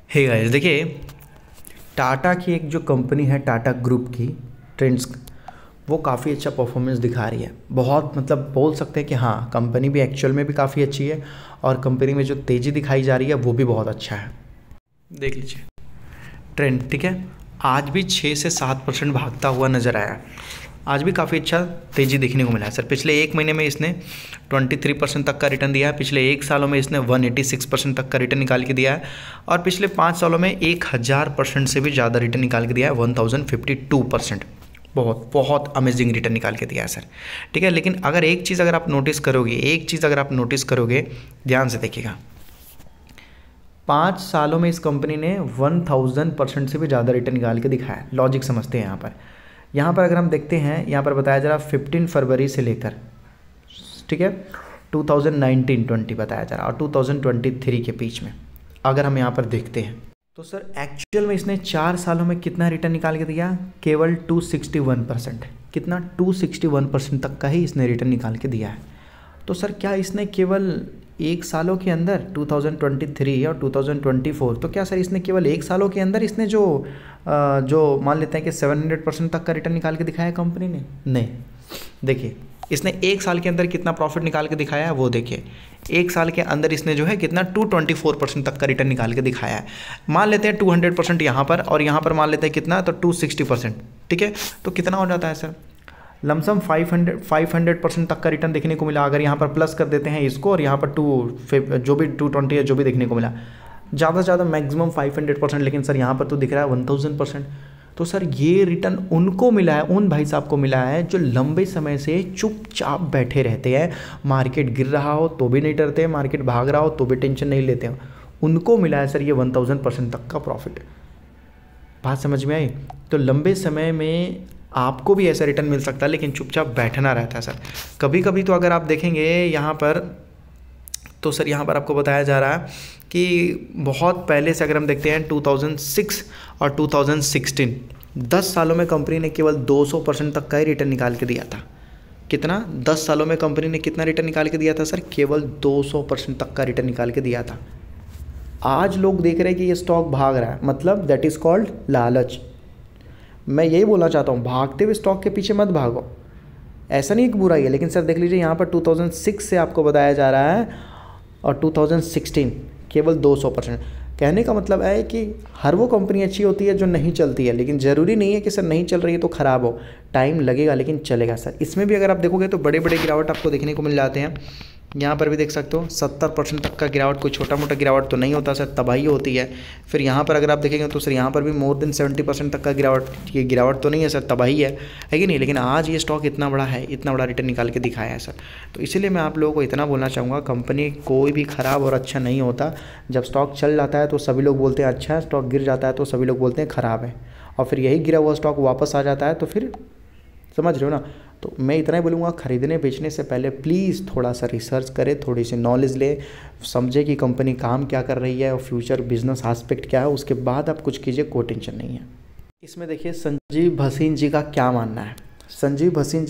Hey guys, देखिए टाटा की एक जो कंपनी है टाटा ग्रुप की ट्रेंड्स, वो काफ़ी अच्छा परफॉर्मेंस दिखा रही है। बहुत मतलब बोल सकते हैं कि हाँ, कंपनी भी एक्चुअल में भी काफ़ी अच्छी है और कंपनी में जो तेज़ी दिखाई जा रही है वो भी बहुत अच्छा है। देख लीजिए ट्रेंड, ठीक है, आज भी 6 से 7% भागता हुआ नज़र आया। आज भी काफ़ी अच्छा तेज़ी देखने को मिला है सर। पिछले एक महीने में इसने 23% तक का रिटर्न दिया है। पिछले एक सालों में इसने 186% तक का रिटर्न निकाल के दिया है और पिछले 5 सालों में 1000% से भी ज़्यादा रिटर्न निकाल के दिया है, 1052%। बहुत बहुत अमेजिंग रिटर्न निकाल के दिया है सर, ठीक है। लेकिन अगर एक चीज़ अगर आप नोटिस करोगे, ध्यान से देखिएगा, 5 सालों में इस कंपनी ने 1000% से भी ज़्यादा रिटर्न निकाल के दिखाया है। लॉजिक समझते हैं यहाँ पर अगर हम देखते हैं, यहाँ पर बताया जा रहा 15 फरवरी से लेकर, ठीक है, 2019-20 बताया जा रहा और 2023 के बीच में अगर हम यहाँ पर देखते हैं तो सर एक्चुअल में इसने 4 सालों में कितना रिटर्न निकाल के दिया? केवल 261%। कितना? 261% तक का ही इसने रिटर्न निकाल के दिया है। तो सर क्या इसने केवल एक सालों के अंदर 2023 और 2024, तो क्या सर इसने केवल एक सालों के अंदर इसने जो मान लेते हैं कि 700% तक का रिटर्न निकाल के दिखाया है कंपनी ने? नहीं। देखिए इसने एक साल के अंदर कितना प्रॉफिट निकाल के दिखाया है वो देखिए। एक साल के अंदर इसने जो है कितना 224% तक का रिटर्न निकाल के दिखाया है। मान लेते हैं 200% यहाँ पर और यहाँ पर मान लेते हैं कितना, तो 260%, ठीक है। तो कितना हो जाता है सर? लमसम 500% तक का रिटर्न देखने को मिला। अगर यहाँ पर प्लस कर देते हैं इसको और यहाँ पर 220 है जो भी देखने को मिला, ज़्यादा से ज़्यादा मैक्सिमम 500%, लेकिन सर यहाँ पर तो दिख रहा है 1000%। तो सर ये रिटर्न उनको मिला है, उन भाई साहब को मिला है जो लंबे समय से चुपचाप बैठे रहते हैं। मार्केट गिर रहा हो तो भी नहीं डरते, मार्केट भाग रहा हो तो भी टेंशन नहीं लेते हैं। उनको मिला है सर ये 1000% तक का प्रॉफिट। बात समझ में आई? तो लंबे समय में आपको भी ऐसा रिटर्न मिल सकता है, लेकिन चुपचाप बैठना रहता है सर। कभी कभी तो अगर आप देखेंगे यहाँ पर, तो सर यहाँ पर आपको बताया जा रहा है कि बहुत पहले से अगर हम देखते हैं 2006 और 2016, 10 सालों में कंपनी ने केवल 200% तक का ही रिटर्न निकाल के दिया था। कितना? 10 सालों में कंपनी ने कितना रिटर्न निकाल के दिया था सर? केवल 200% तक का रिटर्न निकाल के दिया था। आज लोग देख रहे हैं कि ये स्टॉक भाग रहा है, मतलब दैट इज़ कॉल्ड लालच। मैं यही बोलना चाहता हूँ, भागते हुए स्टॉक के पीछे मत भागो। ऐसा नहीं कि बुरा ही है, लेकिन सर देख लीजिए यहाँ पर 2006 से आपको बताया जा रहा है और 2016 केवल 200%। कहने का मतलब है कि हर वो कंपनी अच्छी होती है जो नहीं चलती है, लेकिन ज़रूरी नहीं है कि सर नहीं चल रही है तो ख़राब हो। टाइम लगेगा लेकिन चलेगा सर। इसमें भी अगर आप देखोगे तो बड़े बड़े गिरावट आपको देखने को मिल जाते हैं। यहाँ पर भी देख सकते हो 70% तक का गिरावट, कोई छोटा मोटा गिरावट तो नहीं होता सर, तबाही होती है। फिर यहाँ पर अगर आप देखेंगे तो सर यहाँ पर भी मोर देन 70% तक का गिरावट, ये गिरावट तो नहीं है सर, तबाही है कि नहीं? लेकिन आज ये स्टॉक इतना बड़ा है, इतना बड़ा रिटर्न निकाल के दिखाया है सर। तो इसीलिए मैं आप लोगों को इतना बोलना चाहूँगा, कंपनी कोई भी ख़राब और अच्छा नहीं होता। जब स्टॉक चल जाता है तो सभी लोग बोलते हैं अच्छा है, स्टॉक गिर जाता है तो सभी लोग बोलते हैं ख़राब है, और फिर यही गिरा हुआ स्टॉक वापस आ जाता है तो फिर समझ रहे हो ना। तो मैं इतना ही बोलूँगा, ख़रीदने बेचने से पहले प्लीज़ थोड़ा सा रिसर्च करें, थोड़ी सी नॉलेज ले, समझे कि कंपनी काम क्या कर रही है और फ्यूचर बिजनेस एस्पेक्ट क्या है, उसके बाद आप कुछ कीजिए, कोई टेंशन नहीं है। इसमें देखिए संजीव भसीन जी का क्या मानना है। संजीव भसीन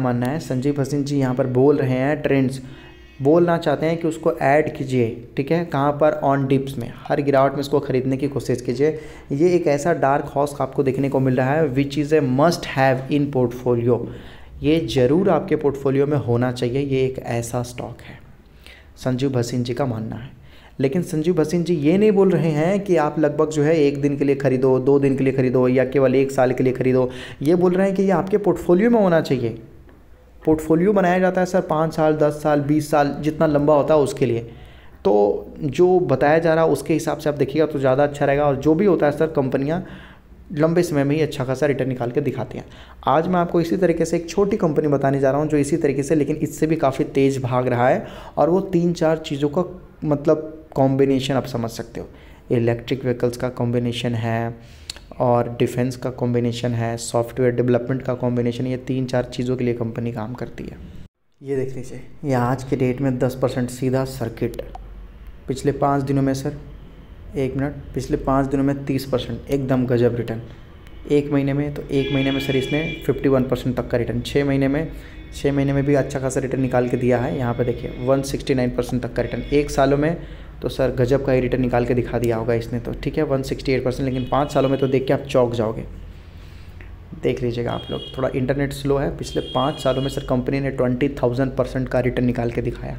जी यहाँ पर बोल रहे हैं ट्रेंड्स, बोलना चाहते हैं कि उसको ऐड कीजिए, ठीक है, कहाँ पर? ऑन डिप्स में, हर गिरावट में इसको ख़रीदने की कोशिश कीजिए। ये एक ऐसा डार्क हॉर्स आपको देखने को मिल रहा है which is a must have in portfolio. ये ज़रूर आपके पोर्टफोलियो में होना चाहिए, ये एक ऐसा स्टॉक है, संजीव भसीन जी का मानना है। लेकिन संजीव भसीन जी ये नहीं बोल रहे हैं कि आप लगभग जो है 1 दिन के लिए ख़रीदो, 2 दिन के लिए ख़रीदो या केवल 1 साल के लिए ख़रीदो। ये बोल रहे हैं कि ये आपके पोर्टफोलियो में होना चाहिए। पोर्टफोलियो बनाया जाता है सर 5 साल, 10 साल, 20 साल, जितना लंबा होता है उसके लिए। तो जो बताया जा रहा है उसके हिसाब से आप देखिएगा तो ज़्यादा अच्छा रहेगा। और जो भी होता है सर, कंपनियां लंबे समय में ही अच्छा खासा रिटर्न निकाल के दिखाती हैं। आज मैं आपको इसी तरीके से एक छोटी कंपनी बताने जा रहा हूँ जो इसी तरीके से, लेकिन इससे भी काफ़ी तेज़ भाग रहा है, और वो 3-4 चीज़ों का मतलब कॉम्बिनेशन आप समझ सकते हो। इलेक्ट्रिक व्हीकल्स का कॉम्बिनेशन है और डिफेंस का कॉम्बिनेशन है, सॉफ्टवेयर डेवलपमेंट का कॉम्बिनेशन, ये 3-4 चीज़ों के लिए कंपनी काम करती है। ये देख लीजिए, ये आज के डेट में 10% सीधा सर्किट। पिछले 5 दिनों में सर, 1 मिनट, पिछले 5 दिनों में 30%, एकदम गजब रिटर्न। 1 महीने में, तो 1 महीने में सर इसने 51% तक का रिटर्न। 6 महीने में भी अच्छा खासा रिटर्न निकाल के दिया है। यहाँ पर देखिए 169% तक का रिटर्न। 1 सालों में तो सर गजब का ही रिटर्न निकाल के दिखा दिया होगा इसने तो, ठीक है 168%, लेकिन 5 सालों में तो देख के आप चौंक जाओगे। देख लीजिएगा आप लोग, थोड़ा इंटरनेट स्लो है। पिछले 5 सालों में सर कंपनी ने 20,000% का रिटर्न निकाल के दिखाया,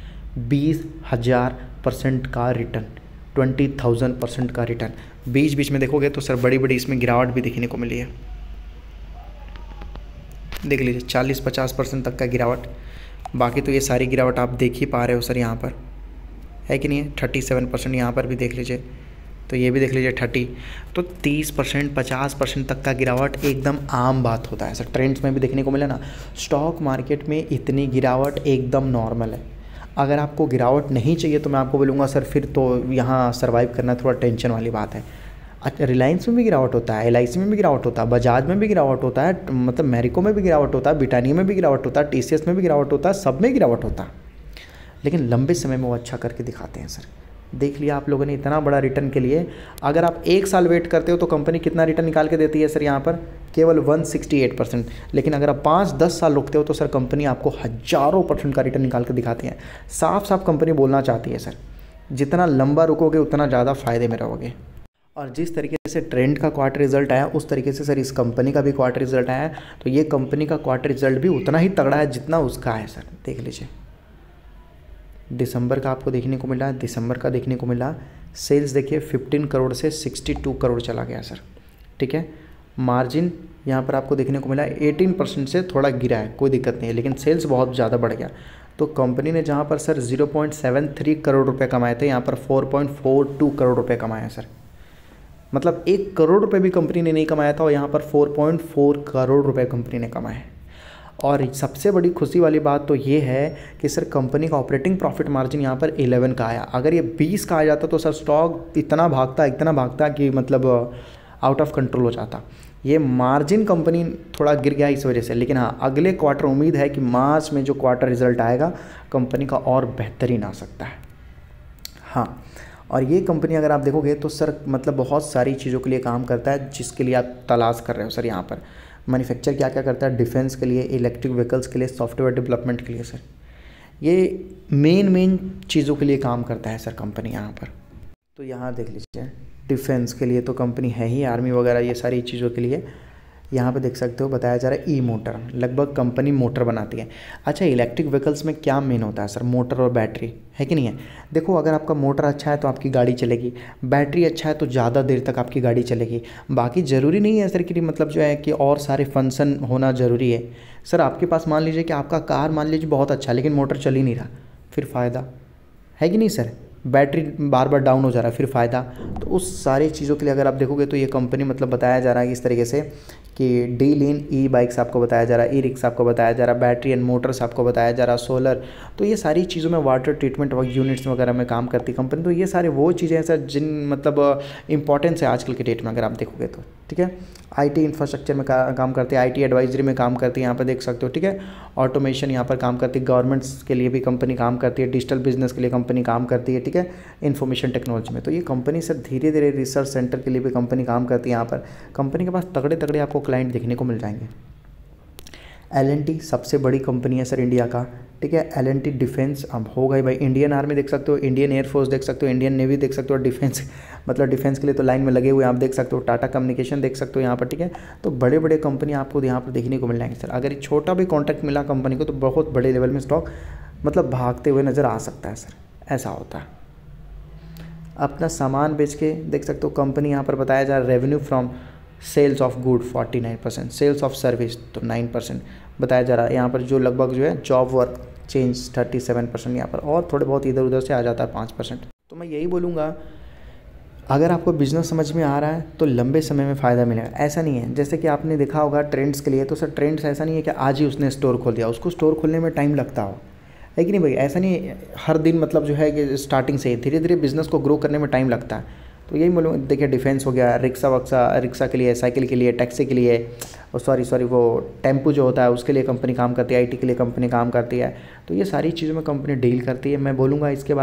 20,000% का रिटर्न, 20,000% का रिटर्न। बीच बीच में देखोगे तो सर बड़ी बड़ी इसमें गिरावट भी देखने को मिली है। देख लीजिए 40-50% तक का गिरावट। बाकी तो ये सारी गिरावट आप देख ही पा रहे हो सर, यहाँ पर है कि नहीं है। 37% यहाँ पर भी देख लीजिए, तो ये भी देख लीजिए 30। तो 30% 50% तक का गिरावट एकदम आम बात होता है सर, ट्रेंड्स में भी देखने को मिला ना। स्टॉक मार्केट में इतनी गिरावट एकदम नॉर्मल है। अगर आपको गिरावट नहीं चाहिए तो मैं आपको बोलूँगा सर फिर तो यहाँ सर्वाइव करना थोड़ा टेंशन वाली बात है। अच्छा, रिलायंस में भी गिरावट होता है, LIC में भी गिरावट होता है, बजाज में भी गिरावट होता है, मतलब मैरिको में भी गिरावट होता है, ब्रिटानिया में भी गिरावट होता है, TCS में भी गिरावट होता है, सब में गिरावट होता है, लेकिन लंबे समय में वो अच्छा करके दिखाते हैं सर। देख लिया आप लोगों ने, इतना बड़ा रिटर्न के लिए अगर आप 1 साल वेट करते हो तो कंपनी कितना रिटर्न निकाल के देती है सर, यहाँ पर केवल 168%। लेकिन अगर आप 5-10 साल रुकते हो तो सर कंपनी आपको हज़ारों % का रिटर्न निकाल के दिखाती है। साफ साफ कंपनी बोलना चाहती है सर, जितना लंबा रुकोगे उतना ज़्यादा फ़ायदे में रहोगे। और जिस तरीके से ट्रेंड का क्वार्टर रिजल्ट आया उस तरीके से सर इस कंपनी का भी क्वार्टर रिजल्ट आया, तो ये कंपनी का क्वार्टर रिजल्ट भी उतना ही तगड़ा है जितना उसका है सर। देख लीजिए दिसंबर का आपको देखने को मिला, दिसंबर का देखने को मिला सेल्स देखिए 15 करोड़ से 62 करोड़ चला गया सर, ठीक है। मार्जिन यहाँ पर आपको देखने को मिला 18% से थोड़ा गिरा है, कोई दिक्कत नहीं है, लेकिन सेल्स बहुत ज़्यादा बढ़ गया। तो कंपनी ने जहाँ पर सर 0.73 करोड़ रुपए कमाए थे, यहाँ पर 4.42 करोड़ रुपए कमाए हैं सर। मतलब 1 करोड़ रुपए भी कंपनी ने नहीं कमाया था और यहाँ पर 4.4 करोड़ रुपए कंपनी ने कमाए हैं। और सबसे बड़ी खुशी वाली बात तो ये है कि सर कंपनी का ऑपरेटिंग प्रॉफिट मार्जिन यहाँ पर 11 का आया। अगर ये 20 का आ जाता तो सर स्टॉक इतना भागता कि मतलब आउट ऑफ कंट्रोल हो जाता। ये मार्जिन कंपनी थोड़ा गिर गया इस वजह से, लेकिन हाँ अगले क्वार्टर उम्मीद है कि मार्च में जो क्वार्टर रिजल्ट आएगा कंपनी का और बेहतरीन आ सकता है। हाँ, और ये कंपनी अगर आप देखोगे तो सर मतलब बहुत सारी चीज़ों के लिए काम करता है जिसके लिए आप तलाश कर रहे हो सर। यहाँ पर मैन्युफैक्चर क्या क्या करता है, डिफेंस के लिए, इलेक्ट्रिक व्हीकल्स के लिए, सॉफ्टवेयर डेवलपमेंट के लिए सर, ये मेन चीज़ों के लिए काम करता है सर कंपनी यहाँ पर। तो यहाँ देख लीजिए डिफेंस के लिए तो कंपनी है ही, आर्मी वगैरह ये सारी चीज़ों के लिए यहाँ पे देख सकते हो बताया जा रहा है। मोटर लगभग कंपनी मोटर बनाती है। अच्छा, इलेक्ट्रिक व्हीकल्स में क्या मेन होता है सर, मोटर और बैटरी, है कि नहीं है। देखो अगर आपका मोटर अच्छा है तो आपकी गाड़ी चलेगी, बैटरी अच्छा है तो ज़्यादा देर तक आपकी गाड़ी चलेगी। बाकी ज़रूरी नहीं है सर कि मतलब जो है कि और सारे फंक्शन होना ज़रूरी है सर। आपके पास मान लीजिए कि आपका कार मान लीजिए बहुत अच्छा लेकिन मोटर चल ही नहीं रहा, फिर फ़ायदा है कि नहीं सर। बैटरी बार बार डाउन हो जा रहा है, फिर फ़ायदा। तो उस सारी चीज़ों के लिए अगर आप देखोगे तो ये कंपनी मतलब बताया जा रहा है इस तरीके से कि D-Lean ई बाइक्स आपको बताया जा रहा है, ई-रिक्शा आपको बताया जा रहा है, बैटरी एंड मोटर्स आपको बताया जा रहा है, सोलर। तो ये सारी चीज़ों में वाटर ट्रीटमेंट यूनिट्स वगैरह में काम करती कंपनी। तो ये सारे वो चीज़ें हैं सर जिन मतलब इंपॉर्टेंस है आजकल के डेट में अगर आप देखोगे तो, ठीक है। IT इंफ्रास्ट्रक्चर में काम करती है, IT एडवाइजरी में काम करती है, यहाँ पर देख सकते हो, ठीक है। ऑटोमेशन यहाँ पर काम करती है, गवर्नमेंट्स के लिए भी कंपनी काम करती है, डिजिटल बिजनेस के लिए कंपनी काम करती है, ठीक है, इन्फॉर्मेशन टेक्नोलॉजी में। तो ये कंपनी सर धीरे धीरे रिसर्च सेंटर के लिए भी कंपनी काम करती है। यहाँ पर कंपनी के पास तगड़े आपको क्लाइंट देखने को मिल जाएंगे। L&T सबसे बड़ी कंपनी है सर इंडिया का, ठीक है। L&T डिफेंस अब हो गई भाई, इंडियन आर्मी देख सकते हो, इंडियन एयरफोर्स देख सकते हो, इंडियन नेवी देख सकते हो, डिफेंस मतलब डिफेंस के लिए तो लाइन में लगे हुए आप देख सकते हो, टाटा कम्युनिकेशन देख सकते हो यहाँ पर, ठीक है। तो बड़े बड़े कंपनी आपको यहाँ पर देखने को मिल जाएंगे सर। अगर छोटा भी कॉन्ट्रैक्ट मिला कंपनी को तो बहुत बड़े लेवल में स्टॉक मतलब भागते हुए नज़र आ सकता है सर, ऐसा होता है। अपना सामान बेच के देख सकते हो कंपनी यहाँ पर बताया जा रहा है revenue from sales of good 49%, sales of service तो 9% बताया जा रहा है। यहाँ पर जो लगभग जो है जॉब वर्क चेंज 37% यहाँ पर, और थोड़े बहुत इधर उधर से आ जाता है 5%। तो मैं यही बोलूँगा अगर आपको बिज़नेस समझ में आ रहा है तो लंबे समय में फ़ायदा मिलेगा। ऐसा नहीं है जैसे कि आपने देखा होगा ट्रेंड्स के लिए, तो सर ट्रेंड्स ऐसा नहीं है कि आज ही उसने स्टोर खोल दिया, उसको स्टोर खोलने में टाइम लगता हो, है कि नहीं भाई। ऐसा नहीं हर दिन मतलब जो है कि स्टार्टिंग से ही धीरे धीरे बिज़नेस को ग्रो करने में टाइम लगता है। तो यही बोलूँ, देखिए डिफेंस हो गया, रिक्शा के लिए, साइकिल के लिए, टैक्सी के लिए, और सॉरी वो टेम्पू जो होता है उसके लिए कंपनी काम करती है, IT के लिए कंपनी काम करती है। तो ये सारी चीज़ों में कंपनी डील करती है। मैं बोलूँगा इसके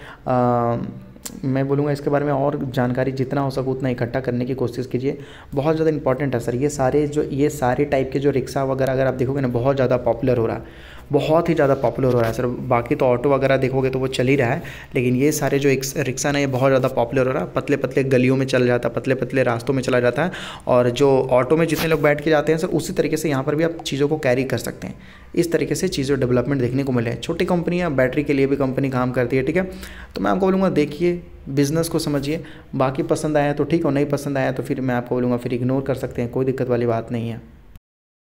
बारे में और जानकारी जितना हो सके उतना इकट्ठा करने की कोशिश कीजिए, बहुत ज़्यादा इंपॉर्टेंट है सर। ये सारे टाइप के जो रिक्शा वगैरह अगर आप देखोगे ना बहुत ज़्यादा पॉपुलर हो रहा है, बहुत ही ज़्यादा पॉपुलर हो रहा है सर। बाकी तो ऑटो वगैरह देखोगे तो वो चल ही रहा है, लेकिन ये सारे जो रिक्शा ना ये बहुत ज़्यादा पॉपुलर हो रहा है। पतले पतले गलियों में चल जाता है, पतले पतले रास्तों में चला जाता है, और जो ऑटो में जितने लोग बैठ के जाते हैं सर, उसी तरीके से यहाँ पर भी आप चीज़ों को कैरी कर सकते हैं। इस तरीके से चीज़ों डेवलपमेंट देखने को मिले। छोटी कंपनियाँ, बैटरी के लिए भी कंपनी काम करती है, ठीक है। तो मैं आपको बोलूँगा देखिए, बिज़नेस को समझिए, बाकी पसंद आया तो ठीक है, नहीं पसंद आया तो फिर मैं आपको बोलूँगा फिर इग्नोर कर सकते हैं, कोई दिक्कत वाली बात नहीं है।